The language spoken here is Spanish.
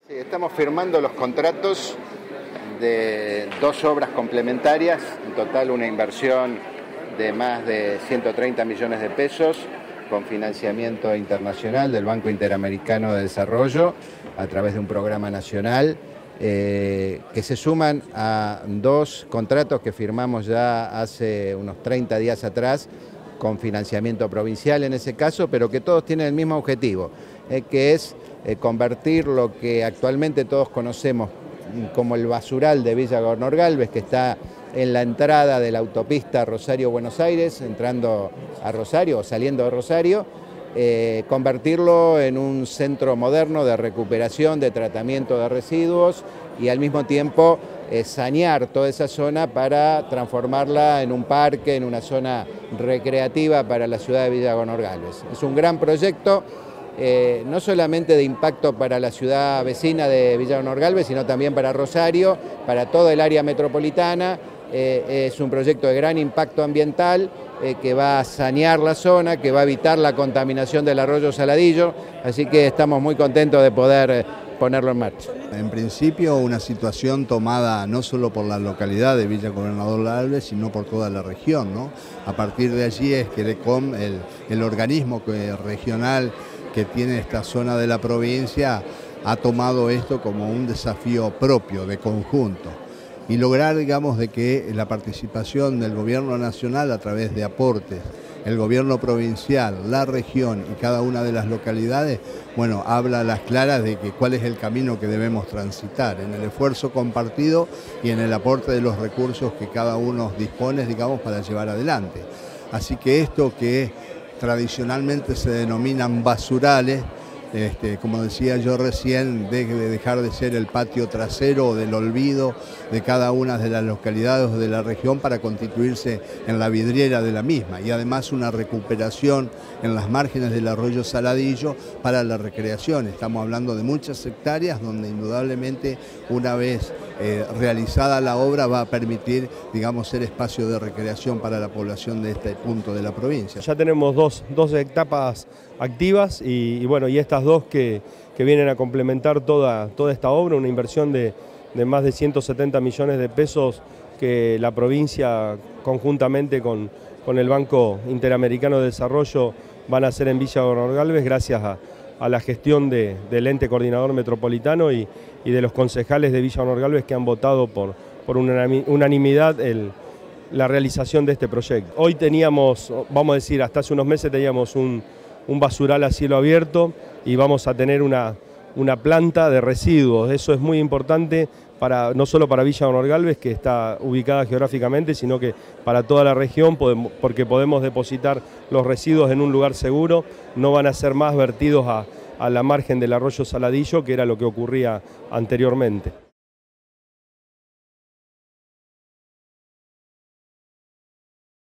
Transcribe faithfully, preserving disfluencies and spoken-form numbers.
Sí, estamos firmando los contratos de dos obras complementarias, en total una inversión de más de ciento treinta millones de pesos con financiamiento internacional del Banco Interamericano de Desarrollo a través de un programa nacional eh, que se suman a dos contratos que firmamos ya hace unos treinta días atrás con financiamiento provincial en ese caso, pero que todos tienen el mismo objetivo, eh, que es eh, convertir lo que actualmente todos conocemos como el basural de Villa Gobernador Galvez, que está en la entrada de la autopista Rosario-Buenos Aires, entrando a Rosario o saliendo de Rosario, eh, convertirlo en un centro moderno de recuperación, de tratamiento de residuos y al mismo tiempo eh, sanear toda esa zona para transformarla en un parque, en una zona recreativa para la ciudad de Villa Gobernador Galvez. Es un gran proyecto. Eh, no solamente de impacto para la ciudad vecina de Villa Gobernador Galvez, sino también para Rosario, para toda el área metropolitana. Eh, es un proyecto de gran impacto ambiental eh, que va a sanear la zona, que va a evitar la contaminación del arroyo Saladillo, así que estamos muy contentos de poder eh, ponerlo en marcha. En principio una situación tomada no solo por la localidad de Villa Gobernador Galvez, sino por toda la región, ¿no? A partir de allí es que el, el organismo que, regional que tiene esta zona de la provincia ha tomado esto como un desafío propio, de conjunto, y lograr, digamos, de que la participación del gobierno nacional a través de aportes, el gobierno provincial, la región y cada una de las localidades, bueno, habla a las claras de que cuál es el camino que debemos transitar, en el esfuerzo compartido y en el aporte de los recursos que cada uno dispone, digamos, para llevar adelante. Así que esto que tradicionalmente se denominan basurales, este, como decía yo recién, deje de dejar de ser el patio trasero o del olvido de cada una de las localidades de la región para constituirse en la vidriera de la misma, y además una recuperación en las márgenes del arroyo Saladillo para la recreación. Estamos hablando de muchas hectáreas donde indudablemente una vez eh, realizada la obra va a permitir, digamos, ser espacio de recreación para la población de este punto de la provincia. Ya tenemos dos, dos etapas activas y, y bueno, y estas dos que, que vienen a complementar toda, toda esta obra, una inversión de, de más de ciento setenta millones de pesos que la provincia conjuntamente con, con el Banco Interamericano de Desarrollo van a hacer en Villa Gobernador Galvez gracias a, a la gestión de, del ente coordinador metropolitano y, y de los concejales de Villa Gobernador Galvez que han votado por, por unanimidad el, la realización de este proyecto. Hoy teníamos, vamos a decir, hasta hace unos meses teníamos un un basural a cielo abierto y vamos a tener una, una planta de residuos. Eso es muy importante para, no solo para Villa Gobernador Galvez, que está ubicada geográficamente, sino que para toda la región, porque podemos depositar los residuos en un lugar seguro, no van a ser más vertidos a, a la margen del arroyo Saladillo, que era lo que ocurría anteriormente.